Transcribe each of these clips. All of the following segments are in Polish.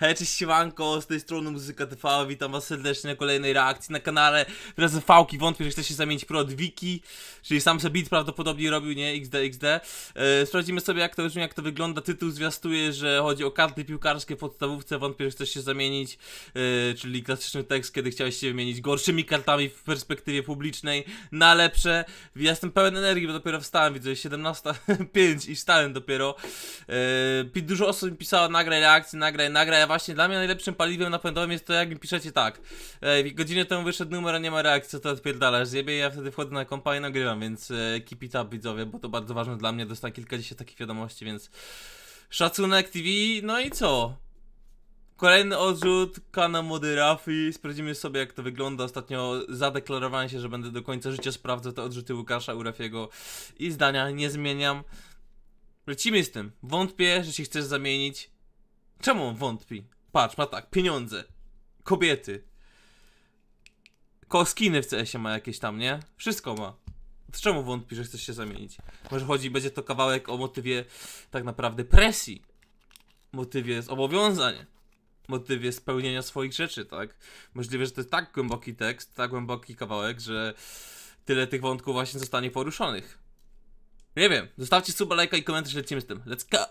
Hej, cześć siemanko, z tej strony Muzyka TV, witam was serdecznie na kolejnej reakcji na kanale Fałki. Wątpię, że chce się zamienić pro od Wiki, czyli sam sobie beat prawdopodobnie robił, nie? XD. Sprawdzimy sobie jak to brzmi, jak to wygląda. Tytuł zwiastuje, że chodzi o karty piłkarskie w podstawówce. Wątpię, że chcesz się zamienić, czyli klasyczny tekst, kiedy chciałeś się wymienić gorszymi kartami w perspektywie publicznej na lepsze. Ja jestem pełen energii, bo dopiero wstałem, widzę 17:05 i wstałem dopiero. Dużo osób mi pisało, nagraj reakcję, nagraj. Właśnie dla mnie najlepszym paliwem napędowym jest to, jak mi piszecie tak. Godzinę temu wyszedł numer, a nie ma reakcji, co to odpierdalasz? Zjebie, ja wtedy wchodzę na kompa i nagrywam, więc keep it up, widzowie, bo to bardzo ważne dla mnie. Dostałem kilkadziesiąt takich wiadomości, więc szacunek TV. No i co? Kolejny odrzut, kanał Młody Rafi. Sprawdzimy sobie jak to wygląda. Ostatnio zadeklarowałem się, że będę do końca życia sprawdzał te odrzuty Łukasza u Rafiego i zdania nie zmieniam. Lecimy z tym. Wątpię, że się chcesz zamienić. Czemu on wątpi? Patrz, ma tak, pieniądze, kobiety, skiny w CS-ie ma jakieś tam, nie? Wszystko ma. To czemu wątpi, że chcesz się zamienić? Może będzie to kawałek o motywie tak naprawdę presji, motywie zobowiązań, motywie spełnienia swoich rzeczy, tak? Możliwe, że to jest tak głęboki tekst, tak głęboki kawałek, że tyle tych wątków właśnie zostanie poruszonych. Nie wiem, zostawcie suba, lajka i komentarz, lecimy z tym. Let's go!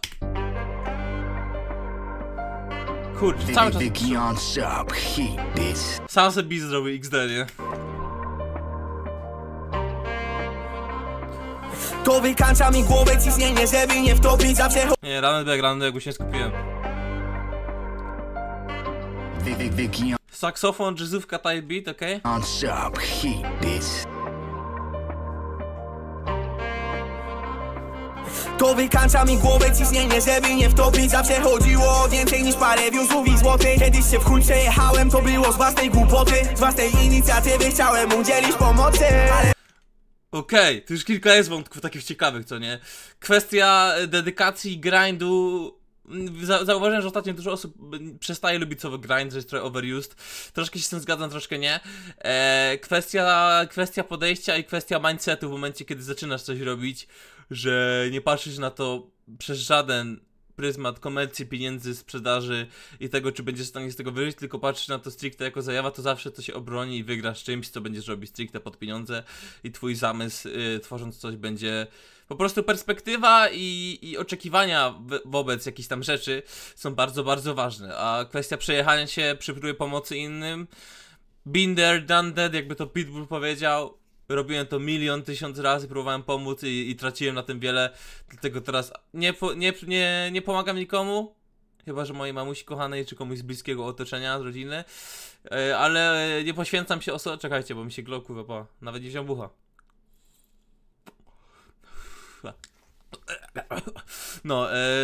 Kurczę, cały czas... Sam sobie beat zrobił XD, nie? To wykańcza mi głowę ciśnienie, żeby nie wtopić zawsze. Nie, rany jakby się skupiłem. Saksofon, jazzówka, type beat, okej? To wykańcza mi głowę ciśnienie, żeby nie wtopić. Zawsze chodziło o więcej niż parę wiózłów i złotych. Kiedyś się w chuj przejechałem, to było z własnej głupoty. Z własnej inicjatywy chciałem udzielić pomocy, ale... Okej, to już kilka jest wątków takich ciekawych, co nie? Kwestia dedykacji i grindu. Zauważyłem, że ostatnio dużo osób przestaje lubić słowo grind, że jest trochę overused. Troszkę się z tym zgadzam, troszkę nie. Kwestia podejścia i kwestia mindsetu w momencie, kiedy zaczynasz coś robić, że nie patrzysz na to przez żaden pryzmat komercji, pieniędzy, sprzedaży i tego, czy będziesz w stanie z tego wyjść, tylko patrzysz na to stricte jako zajawa, to zawsze to się obroni i wygrasz czymś, co będziesz robić stricte pod pieniądze i twój zamysł, tworząc coś, będzie po prostu perspektywa i oczekiwania wobec jakichś tam rzeczy są bardzo, bardzo ważne, a kwestia przejechania się przy próbie pomocy innym, been there, done that, jakby to Pitbull powiedział. Robiłem to 1 000 000 razy, próbowałem pomóc i traciłem na tym wiele, dlatego teraz nie pomagam nikomu, chyba że mojej mamusi kochanej, czy komuś z bliskiego otoczenia, z rodziny, ale nie poświęcam się czekajcie, bo mi się gloku wypała, nawet nie wziąłem bucha. No,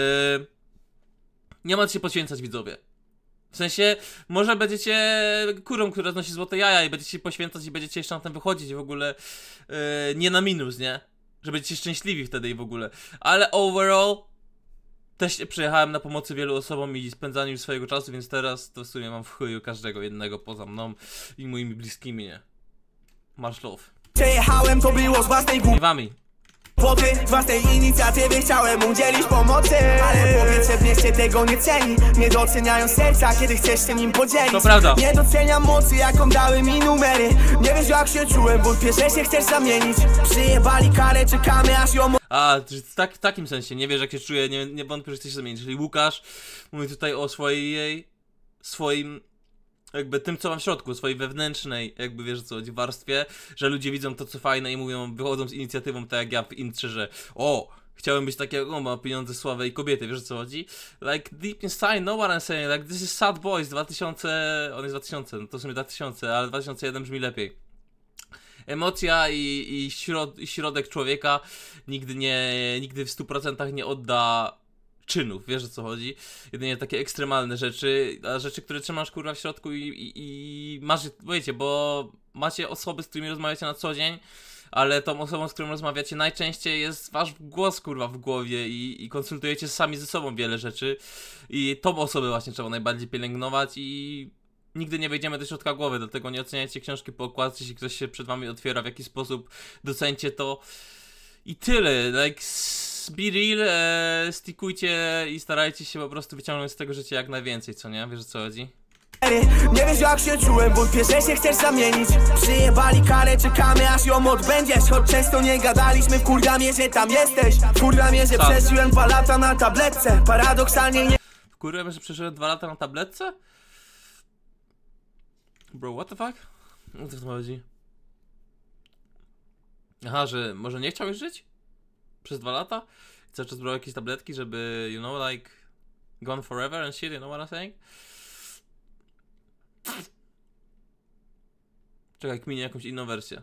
nie ma co się poświęcać, widzowie. W sensie, może będziecie kurą, która znosi złote jaja i będziecie się poświęcać i będziecie jeszcze na tym wychodzić w ogóle nie na minus, nie? Że będziecie szczęśliwi wtedy i w ogóle. Ale overall też przyjechałem na pomocy wielu osobom i spędzaniu swojego czasu, więc teraz to w sumie mam w chuju każdego jednego poza mną i moimi bliskimi, nie? Masz love. Przejechałem, to było z własnej głupoty. Wami. Z własnej inicjatywy chciałem udzielić pomocy, ale powietrze w mieście tego nie ceni. Nie doceniają serca, kiedy chcesz się nim podzielić. To prawda. Nie doceniam mocy, jaką dały mi numery. Nie wiesz jak się czułem, wątpię, że się chcesz zamienić. Przyjebali karę, czekamy aż ją... A, w takim sensie, nie wiesz jak się czuję, nie wątpię, że chcesz się zamienić. Czyli Łukasz mówi tutaj o swoim jakby tym, co mam w środku, swojej wewnętrznej, jakby wiesz co, warstwie, że ludzie widzą to, co fajne i mówią, wychodzą z inicjatywą, tak jak ja w intrze, że chciałem być taki jak on, ma pieniądze, sławę i kobiety, wiesz o co chodzi? Like, deep inside, know what I'm saying, like, this is Sad Boys 2000, on jest 2000, no to w sumie 2000, ale 2001 brzmi lepiej. Emocja i środek człowieka nigdy w 100% nie odda czynów, wiesz o co chodzi? Jedynie takie ekstremalne rzeczy, a rzeczy, które trzymasz kurwa w środku i masz, wiecie, bo macie osoby, z którymi rozmawiacie na co dzień, ale tą osobą, z którą rozmawiacie najczęściej jest wasz głos kurwa w głowie i konsultujecie sami ze sobą wiele rzeczy i tą osobę właśnie trzeba najbardziej pielęgnować i nigdy nie wejdziemy do środka głowy, dlatego nie oceniajcie książki po okładce, jeśli ktoś się przed wami otwiera, w jaki sposób docencie to i tyle, like... Więc be real, stickujcie i starajcie się po prostu wyciągnąć z tego życia jak najwięcej, co nie? Wiesz o co chodzi? Nie wiesz jak się czułem, wątpię, że się chcesz zamienić. Przyjebali karę, czekamy aż ją odbędziesz. Choć często nie gadaliśmy, wkurwia mnie, że tam jesteś. Wkurwia mnie, że przeżyłem 2 lata na tabletce. Paradoksalnie nie... Wkurwia mnie, że przeżyłem 2 lata na tabletce? Bro, what the fuck? O co w tym chodzi? Aha, że może nie chciał już żyć? Przez 2 lata? I cały czas brał jakieś tabletki, żeby, you know, like... Gone forever and shit, you know what I'm saying? Czekaj, kminie jakąś inną wersję.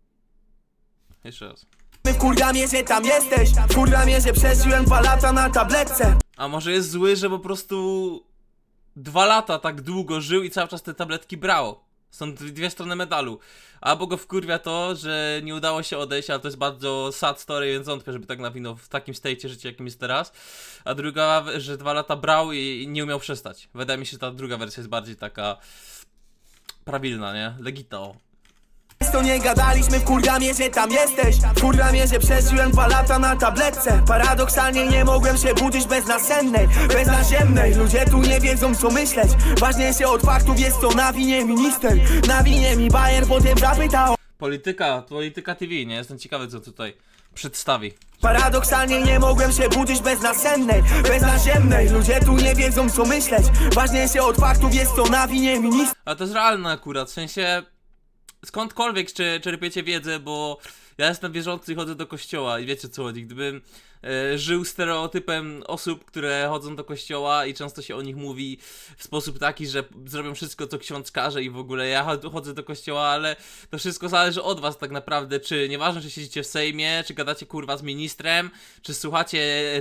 Jeszcze raz. Wkurwia mnie, że tam jesteś. Wkurwia mnie, że przeżyłem 2 lata na tabletce. A może jest zły, że po prostu 2 lata tak długo żył i cały czas te tabletki brało. Są dwie strony medalu. Albo go wkurwia to, że nie udało się odejść, ale to jest bardzo sad story, więc wątpię, żeby tak nawinął w takim state'cie życia, jakim jest teraz. A druga, że 2 lata brał i nie umiał przestać. Wydaje mi się, że ta druga wersja jest bardziej taka prawilna, nie? Legita. To nie gadaliśmy, wkurwia mnie, że tam jesteś. Wkurwia mnie, że przeżyłem 2 lata na tabletce. Paradoksalnie nie mogłem się budzić beznasennej, beznaziemnej. Ludzie tu nie wiedzą co myśleć. Ważniejsze od faktów jest to na winie minister. Na winie mi Bayer potem zapytał. Polityka TV, nie? Jestem ciekawy co tutaj przedstawi. Paradoksalnie nie mogłem się budzić beznasennej, beznaziemnej. Ludzie tu nie wiedzą co myśleć. Ważniejsze od faktów jest to na winie minister. A to jest realne akurat, w sensie... Skądkolwiek czerpiecie wiedzę, bo ja jestem wierzący i chodzę do kościoła i wiecie co chodzi. Gdybym żył stereotypem osób, które chodzą do kościoła i często się o nich mówi w sposób taki, że zrobią wszystko co ksiądz każe i w ogóle ja chodzę do kościoła, ale to wszystko zależy od was tak naprawdę, czy nieważne czy siedzicie w Sejmie, czy gadacie kurwa z ministrem, czy słuchacie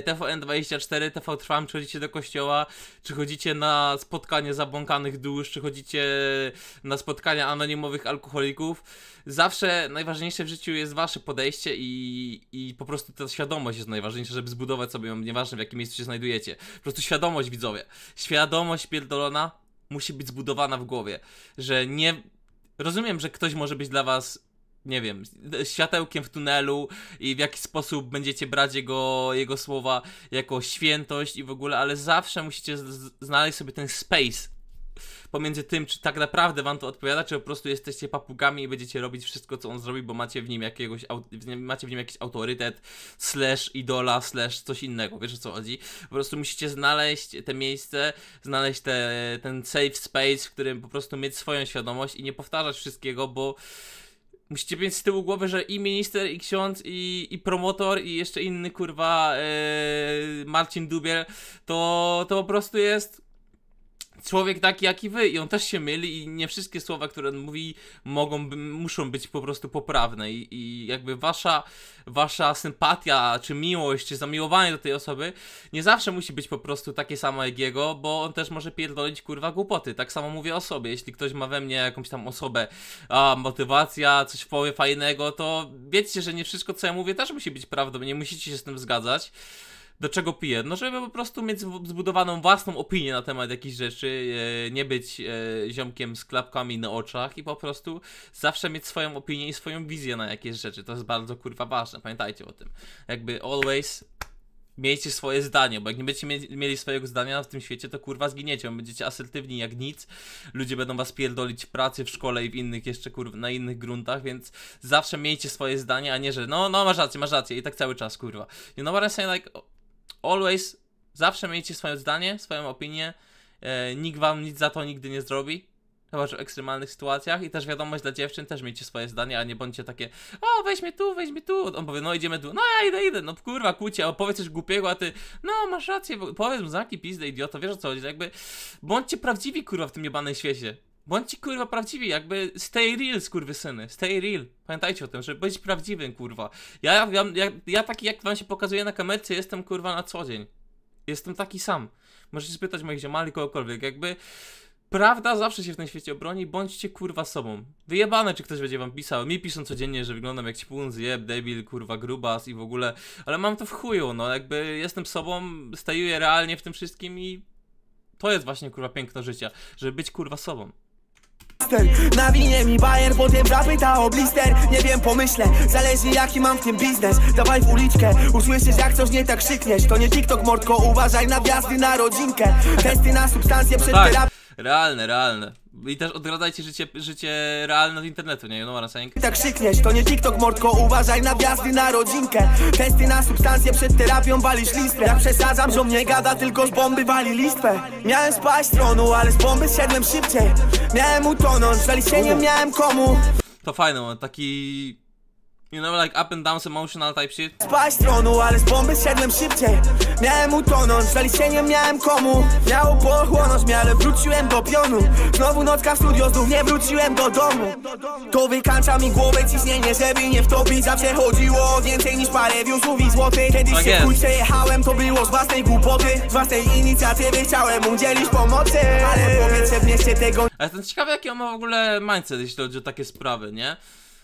TVN24, TV Trwam, czy chodzicie do kościoła, czy chodzicie na spotkanie zabłąkanych dusz, czy chodzicie na spotkania anonimowych alkoholików. Zawsze najważniejsze w życiu jest wasze podejście i po prostu ta świadomość jest najważniejsza, żeby zbudować sobie ją, nieważne w jakim miejscu się znajdujecie. Po prostu świadomość, widzowie. Świadomość pierdolona musi być zbudowana w głowie, że nie... Rozumiem, że ktoś może być dla was, nie wiem, światełkiem w tunelu i w jakiś sposób będziecie brać jego słowa jako świętość i w ogóle, ale zawsze musicie znaleźć sobie ten space pomiędzy tym, czy tak naprawdę wam to odpowiada, czy po prostu jesteście papugami i będziecie robić wszystko, co on zrobi, bo macie w nim jakiś autorytet, slash idola, slash coś innego, wiesz o co chodzi? Po prostu musicie znaleźć te miejsce, znaleźć ten safe space, w którym po prostu mieć swoją świadomość i nie powtarzać wszystkiego, bo musicie mieć z tyłu głowy, że i minister, i ksiądz, i promotor, i jeszcze inny kurwa Marcin Dubiel, to po prostu jest człowiek taki jak i wy i on też się myli i nie wszystkie słowa, które on mówi muszą być po prostu poprawne i jakby wasza sympatia, czy miłość, czy zamiłowanie do tej osoby nie zawsze musi być po prostu takie samo jak jego, bo on też może pierdolić kurwa głupoty. Tak samo mówię o sobie, jeśli ktoś ma we mnie jakąś tam osobę, motywacja, coś powie fajnego, to wiecie, że nie wszystko co ja mówię też musi być prawdą, nie musicie się z tym zgadzać. Do czego piję? No żeby po prostu mieć zbudowaną własną opinię na temat jakichś rzeczy, nie być ziomkiem z klapkami na oczach i po prostu zawsze mieć swoją opinię i swoją wizję na jakieś rzeczy. To jest bardzo kurwa ważne, pamiętajcie o tym. Jakby always miejcie swoje zdanie, bo jak nie będziecie mieli swojego zdania w tym świecie, to kurwa zginiecie, będziecie asertywni jak nic, ludzie będą was pierdolić w pracy, w szkole i w innych jeszcze kurwa, na innych gruntach, więc zawsze miejcie swoje zdanie, a nie, że no masz rację i tak cały czas kurwa. You know what I'm saying? Like, always, zawsze miejcie swoje zdanie, swoją opinię, nikt wam nic za to nigdy nie zrobi, chyba że w ekstremalnych sytuacjach i też wiadomość dla dziewczyn, też miejcie swoje zdanie, a nie bądźcie takie, o weź mnie tu, on powie, no idziemy tu, no ja idę, no kurwa kłócie, opowiedz coś głupiego, a ty, no masz rację, powiedz mu zamknij pizdę idioto, wiesz o co chodzi, jakby, bądźcie prawdziwi kurwa w tym jebanym świecie. Bądźcie kurwa prawdziwi, jakby stay real skurwysyny, stay real. Pamiętajcie o tym, żeby być prawdziwym kurwa. Ja taki jak wam się pokazuje na kamerce jestem kurwa na co dzień. Jestem taki sam. Możecie spytać moich ziomali, kogokolwiek, jakby prawda zawsze się w tym świecie obroni, bądźcie kurwa sobą. Wyjebane czy ktoś będzie wam pisał, mi piszą codziennie, że wyglądam jak ćpun, zjeb, debil, kurwa grubas i w ogóle, ale mam to w chuju, no jakby jestem sobą, stajuję realnie w tym wszystkim i to jest właśnie kurwa piękno życia, żeby być kurwa sobą. Nawinie mi bajer, potem zapyta o blister. Nie wiem, pomyślę, zależy jaki mam w tym biznes. Dawaj w uliczkę, usłyszysz jak coś nie tak krzykniesz. To nie TikTok, mordko, uważaj na wjazdy na rodzinkę. Testy na substancje przed terapią. Realne. I też odradzajcie życie realne z internetu, nie? You know what I'm saying? Tak krzykniesz, to nie TikTok, mordko, uważaj na wjazdy na rodzinkę. Testy na substancje przed terapią, walisz listwę. Jak przesadzam, że mnie gada, tylko z bomby wali listwę. Miałem spaść z tronu, ale z bomby zszedłem szybciej. Miałem utonąć, żalić się nie miałem komu. To fajne, taki... You know, like up and down emotional type shit. Spaść z tronu, ale z bomby zszedłem szybciej. Miałem utonąć, żalić się nie miałem komu. Miało pochłonąć mnie, ale wróciłem do pionu. Znowu nocka w studio, znów nie wróciłem do domu. To wykańcza mi głowę ciśnienie, żeby nie wtopić. Zawsze chodziło o więcej niż parę viewsów i złotych. Kiedyś się w chuj przejechałem, to było z własnej głupoty. Z własnej inicjatywy chciałem udzielić pomocy. Ale powietrze w mieście tego... Ale jestem ciekawy, jaki on ma w ogóle mindset, jeśli chodzi o takie sprawy, nie?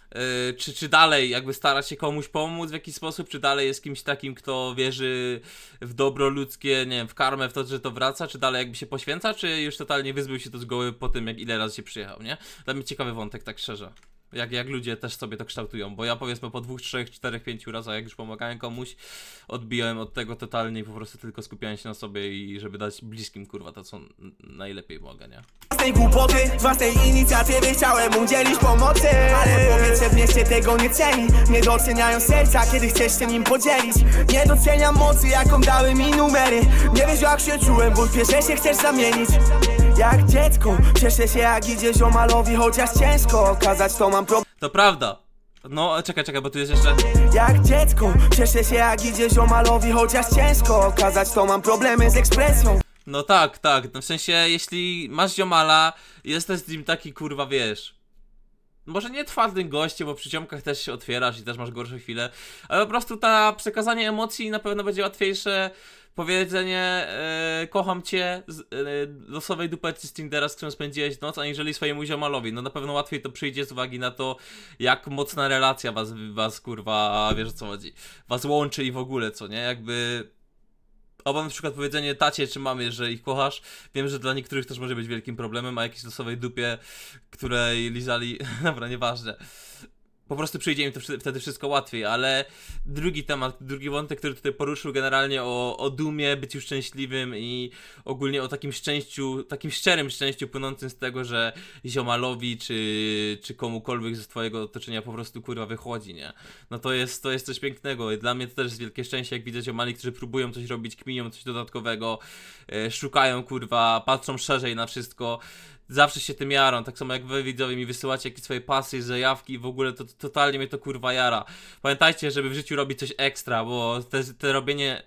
Czy dalej jakby stara się komuś pomóc w jakiś sposób, czy dalej jest kimś takim, kto wierzy w dobro ludzkie, nie wiem, w karmę, w to, że to wraca, czy dalej jakby się poświęca, czy już totalnie wyzbył się to z głowy po tym, jak ile razy się przyjechał, nie? Dla mnie ciekawy wątek, tak szczerze. Jak ludzie też sobie to kształtują, bo ja powiedzmy po 2, 3, 4, 5 razach, jak już pomagałem komuś, odbijałem od tego totalnie i po prostu tylko skupiałem się na sobie i żeby dać bliskim, kurwa, to co najlepiej mogę, nie? Z tej głupoty, z własnej inicjatywy chciałem udzielić pomocy. Ale powietrze w mieście tego nie ceni. Nie doceniają serca, kiedy chcesz się nim podzielić. Nie doceniam mocy, jaką dały mi numery. Nie wiesz jak się czułem, wątpię, że się chcesz zamienić. Jak dziecko, cieszę się jak idzie ziomalowi, chociaż ciężko okazać to mam problem. To prawda. No, czekaj, bo tu jest jeszcze... Jak dziecko, cieszę się jak idzie ziomalowi, chociaż ciężko okazać to mam problemy z ekspresją. No tak, no w sensie, jeśli masz ziomala, jesteś z nim taki, kurwa, wiesz... Może nie twardym gościem, bo przy ziomkach też się otwierasz i też masz gorsze chwile, ale po prostu przekazanie emocji na pewno będzie łatwiejsze. Powiedzenie kocham cię losowej dupercy z Tindera, z którą spędziłeś noc, aniżeli swojemu ziomalowi. No na pewno łatwiej to przyjdzie z uwagi na to, jak mocna relacja was kurwa, wiesz o co chodzi, was łączy i w ogóle, co nie? Jakby... Oba na przykład powiedzenie tacie czy mamie, że ich kochasz, wiem, że dla niektórych też może być wielkim problemem, a jakiejś losowej dupie, której lizali, dobra, nieważne. Po prostu przyjdzie im to wtedy wszystko łatwiej, ale drugi wątek, który tutaj poruszył generalnie o dumie, byciu szczęśliwym i ogólnie o takim szczęściu, takim szczerym szczęściu płynącym z tego, że ziomalowi czy komukolwiek ze twojego otoczenia po prostu kurwa wychodzi, nie? No to jest coś pięknego i dla mnie to też jest wielkie szczęście, jak widzę ziomali, którzy próbują coś robić, kminią coś dodatkowego, szukają kurwa, patrzą szerzej na wszystko. Zawsze się tym jarą, tak samo jak wy widzowie mi wysyłacie jakieś swoje pasy, zajawki i w ogóle to totalnie mnie to kurwa jara. Pamiętajcie, żeby w życiu robić coś ekstra, bo te robienie...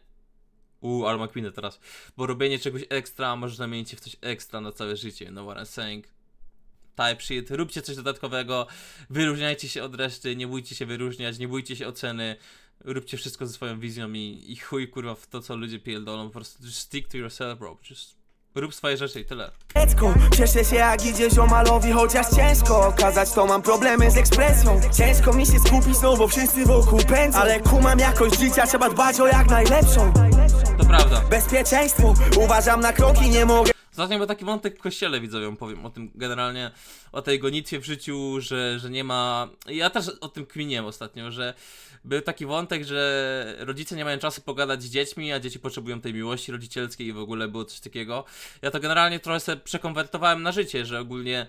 ale ma kminę teraz. Bo robienie czegoś ekstra może zamienić się w coś ekstra na całe życie, no what I'm saying. Type shit, róbcie coś dodatkowego, wyróżniajcie się od reszty, nie bójcie się wyróżniać, nie bójcie się oceny. Róbcie wszystko ze swoją wizją i chuj kurwa w to, co ludzie pierdolą, po prostu just stick to yourself, bro, just... Rób swoje rzeczy i tyle. Cieszę się jak idzie ziomalowi, chociaż ciężko okazać to mam problemy z ekspresją. Ciężko mi się skupić, no bo wszyscy wokół pędzą. Ale kumam jakość życia, trzeba dbać o jak najlepszą. To prawda. Bezpieczeństwo, uważam na kroki, nie mogę. Ostatnio był taki wątek w kościele, widzowie, powiem o tym generalnie, o tej gonitwie w życiu, że nie ma... Ja też o tym kminiłem ostatnio, że był taki wątek, że rodzice nie mają czasu pogadać z dziećmi, a dzieci potrzebują tej miłości rodzicielskiej i w ogóle było coś takiego. Ja to generalnie trochę sobie przekonwertowałem na życie, że ogólnie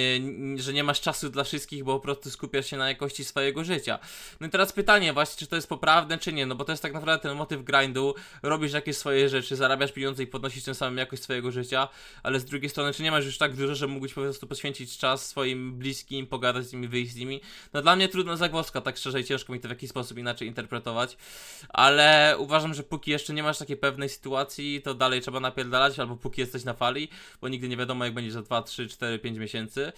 że nie masz czasu dla wszystkich, bo po prostu skupiasz się na jakości swojego życia. No i teraz pytanie właśnie, czy to jest poprawne, czy nie, no bo to jest tak naprawdę ten motyw grindu, robisz jakieś swoje rzeczy, zarabiasz pieniądze i podnosisz tym samym jakość swojego życia, ale z drugiej strony, czy nie masz już tak dużo, że mógłbyś po prostu poświęcić czas swoim bliskim, pogadać z nimi, wyjść z nimi? No dla mnie trudna zagwozdka, tak szczerze i ciężko mi to w jakiś sposób inaczej interpretować, ale uważam, że póki jeszcze nie masz takiej pewnej sytuacji, to dalej trzeba napierdalać, albo póki jesteś na fali, bo nigdy nie wiadomo jak będzie za 2, 3, 4, 5 miesięcy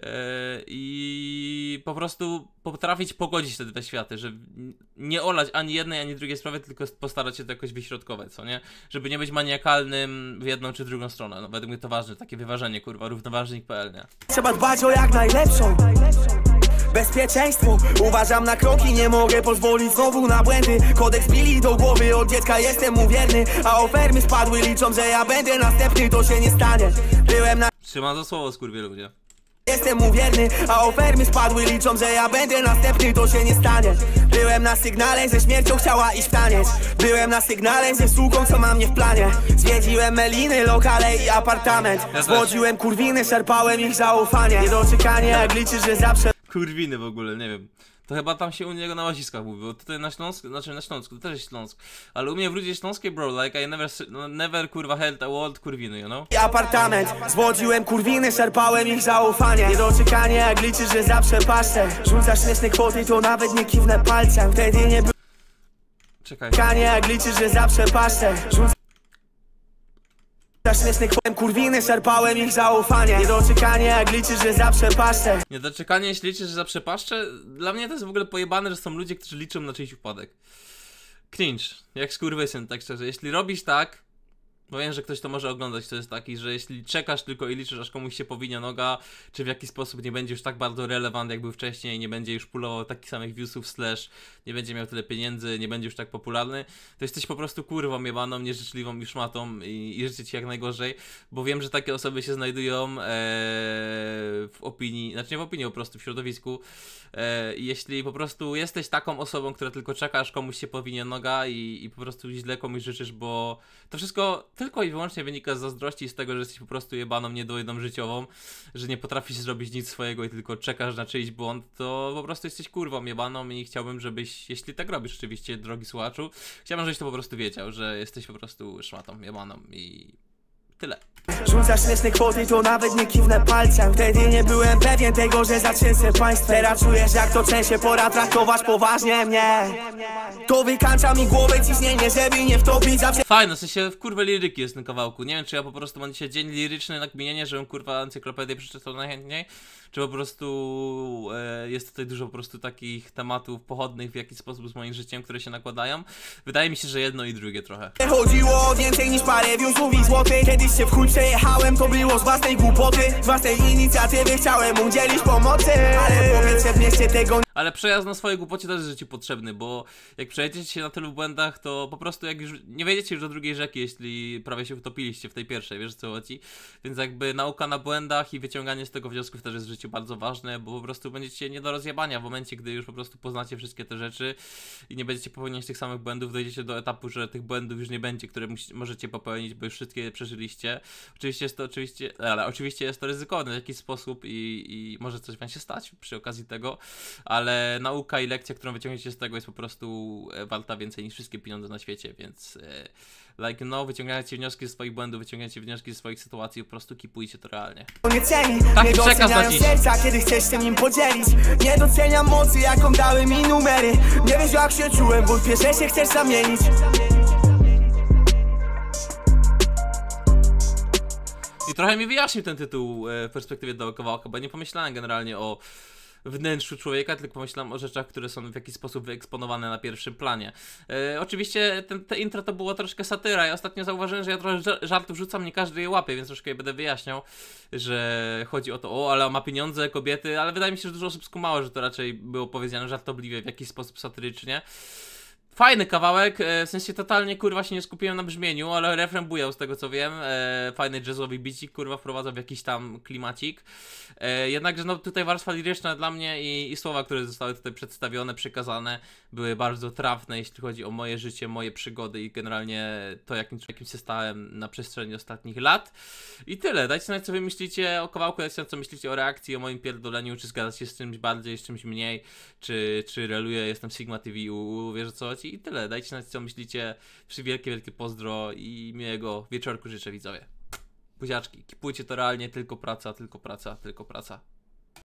i po prostu potrafić pogodzić te dwa światy, że nie olać ani jednej, ani drugiej sprawy, tylko postarać się to jakoś wyśrodkować, co nie? Żeby nie być maniakalnym w jedną czy drugą stronę, no według mnie to ważne, takie wyważenie, kurwa, równoważnik.pl, nie? Trzeba dbać o jak najlepszą. Bezpieczeństwo, uważam na kroki, nie mogę pozwolić znowu na błędy. Kodeks bili do głowy, od dziecka jestem mu wierny, a ofermy spadły, liczą, że ja będę następny, to się nie stanie. Byłem na... Trzymam za słowo, skurwielu, nie? Jestem mu wierny, a ofermy spadły, liczą, że ja będę następny, to się nie stanie. Byłem na sygnale, ze śmiercią chciała iść w taniec. Byłem na sygnale, ze suką, co ma mnie w planie. Zwiedziłem meliny, lokale i apartament. Zwodziłem kurwiny, szarpałem ich zaufanie. Niedoczekanie, jak liczysz, że zawsze... Kurwiny w ogóle, nie wiem. To chyba tam się u niego na łaziskach mówi, bo tutaj na Śląsku, znaczy na Śląsku, to też jest Śląsk. Ale u mnie w Rudzie Śląskiej, bro, like I never kurwa held a world kurwiny, you know? I apartament. Zwodziłem kurwiny, szarpałem ich zaufanie. Niedoczekanie, jak liczysz, że zawsze paszczę. Rzucasz śmieszne kwoty, to nawet nie kiwnę palcem. Wtedy nie było... Czekaj. Niedoczekanie, jak liczysz, że zawsze paszczę. Śmieszny kurwiny, szarpałem ich zaufanie. Niedoczekanie, jak liczysz, że zawsze paszczę. Niedoczekanie, jeśli liczysz, że zawsze paszczę? Dla mnie to jest w ogóle pojebane, że są ludzie, którzy liczą na czyjś upadek. Cringe, jak skurwysyn, tak szczerze. Jeśli robisz tak, bo wiem, że ktoś to może oglądać, to jest taki, że jeśli czekasz tylko i liczysz, aż komuś się powinie noga, czy w jakiś sposób nie będzie już tak bardzo relevant, jak był wcześniej, nie będzie już pulował takich samych viewsów, slash, nie będzie miał tyle pieniędzy, nie będzie już tak popularny, to jesteś po prostu kurwą jebaną, nieżyczliwą i szmatą i życzę ci jak najgorzej, bo wiem, że takie osoby się znajdują w opinii, znaczy nie w opinii, po prostu w środowisku. Jeśli po prostu jesteś taką osobą, która tylko czeka, aż komuś się powinie noga i po prostu źle komuś życzysz, bo to wszystko tylko i wyłącznie wynika z zazdrości i z tego, że jesteś po prostu jebaną niedojdą życiową, że nie potrafisz zrobić nic swojego i tylko czekasz na czyjś błąd, to po prostu jesteś kurwą jebaną i chciałbym, żebyś, jeśli tak robisz oczywiście, drogi słuchaczu, chciałbym, żebyś to po prostu wiedział, że jesteś po prostu szmatą jebaną i tyle. Rzucasz śmieszne kwoty, to nawet nie kiwnę palcem. Wtedy nie byłem pewien tego, że zatrzęsę państwem. Teraz czujesz, jak to trzęsie, pora traktować poważnie mnie. To wykańcza mi głowę ciśnienie, żeby nie wtopić zawsze. Fajne, w sensie w kurwę liryki jest na kawałku. Nie wiem, czy ja po prostu mam dzisiaj dzień liryczny na kminienie, żebym kurwa encyklopedię przeczytał najchętniej, czy po prostu jest tutaj dużo po prostu takich tematów pochodnych w jakiś sposób z moim życiem, które się nakładają. Wydaje mi się, że jedno i drugie trochę. Chodziło o więcej niż parę viewsów i złotych. Kiedyś się w chuj przejechałem, to było z własnej głupoty. Z własnej inicjatywy chciałem udzielić pomocy. Ale powietrze w mieście tego... Ale przejazd na swojej głupocie też jest życiu potrzebny, bo jak przejedziecie się na tylu błędach, to po prostu jak już nie wejdziecie już do drugiej rzeki, jeśli prawie się utopiliście w tej pierwszej, wiesz co chodzi? Więc jakby nauka na błędach i wyciąganie z tego wniosków też jest w życiu bardzo ważne, bo po prostu będziecie nie do rozjebania w momencie, gdy już po prostu poznacie wszystkie te rzeczy i nie będziecie popełniać tych samych błędów, dojdziecie do etapu, że tych błędów już nie będzie, które możecie popełnić, bo już wszystkie je przeżyliście. Oczywiście jest to ryzykowne w jakiś sposób i może coś wam się stać przy okazji tego, ale nauka i lekcja, którą wyciągniecie z tego, jest po prostu warta więcej niż wszystkie pieniądze na świecie, więc wyciągajcie wnioski ze swoich błędów, wyciągajcie wnioski ze swoich sytuacji, po prostu kipujcie to realnie. Nie ceni, Tak, nie przekaz na doceniają dziś. serca, kiedy chcesz się nim podzielić. Nie doceniam mocy, jaką dały mi numery. Nie wiesz, jak się czułem, wątpię, że się chcesz zamienić. I trochę mi wyjaśnił ten tytuł w perspektywie tego kawałka, bo nie pomyślałem generalnie o wnętrzu człowieka, tylko pomyślałem o rzeczach, które są w jakiś sposób wyeksponowane na pierwszym planie. Oczywiście te intro to była troszkę satyra. Ja ostatnio zauważyłem, że ja trochę żartów rzucam, nie każdy je łapie, więc troszkę je będę wyjaśniał, że chodzi o to, ale ma pieniądze, kobiety, ale wydaje mi się, że dużo osób skumało, że to raczej było powiedziane żartobliwie, w jakiś sposób satyrycznie. Fajny kawałek, w sensie totalnie kurwa się nie skupiłem na brzmieniu, ale refren bujał z tego co wiem, fajny jazzowy bicik kurwa wprowadzał w jakiś tam klimacik, jednakże no tutaj warstwa liryczna dla mnie i słowa, które zostały tutaj przedstawione, przekazane, były bardzo trafne, jeśli chodzi o moje życie, moje przygody i generalnie to jakim człowiekiem się stałem na przestrzeni ostatnich lat. I tyle, dajcie znać co wy myślicie o kawałku, dajcie znać co myślicie o reakcji, o moim pierdoleniu, czy zgadzacie się z czymś bardziej, z czymś mniej, czy reluję, jestem Sigma TV, wiesz co chodzi. I tyle, dajcie znać co myślicie, wielkie pozdro i miłego wieczorku życzę widzowie. Buziaczki, kipujcie to realnie, tylko praca, tylko praca, tylko praca.